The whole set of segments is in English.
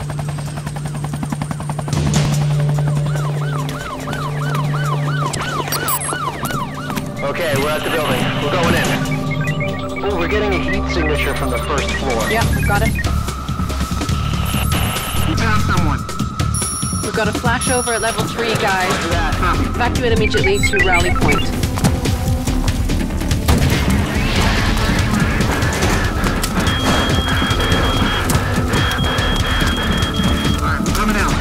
Okay, we're at the building. We're going in. Oh, we're getting a heat signature from the first floor. Yeah, got it. We found someone. We've got a flashover at level 3, guys. Evacuate immediately to rally point. Alright, coming out.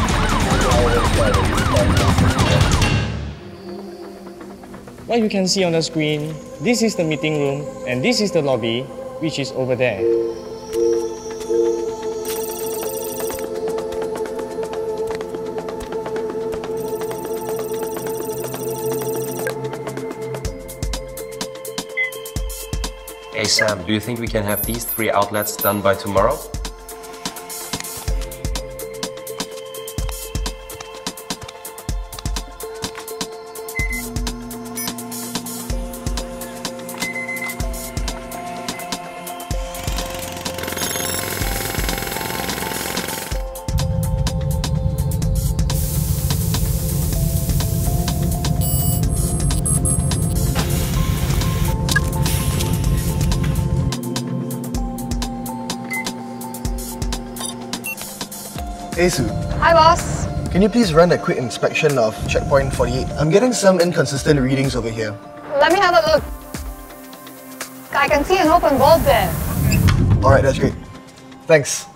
What you can see on the screen, this is the meeting room and this is the lobby, which is over there. Hey Sam, do you think we can have these 3 outlets done by tomorrow? Hey Sue, Hi, boss. can you please run a quick inspection of checkpoint 48? I'm getting some inconsistent readings over here. Let me have a look. I can see an open bulb there. Alright, that's great. Thanks.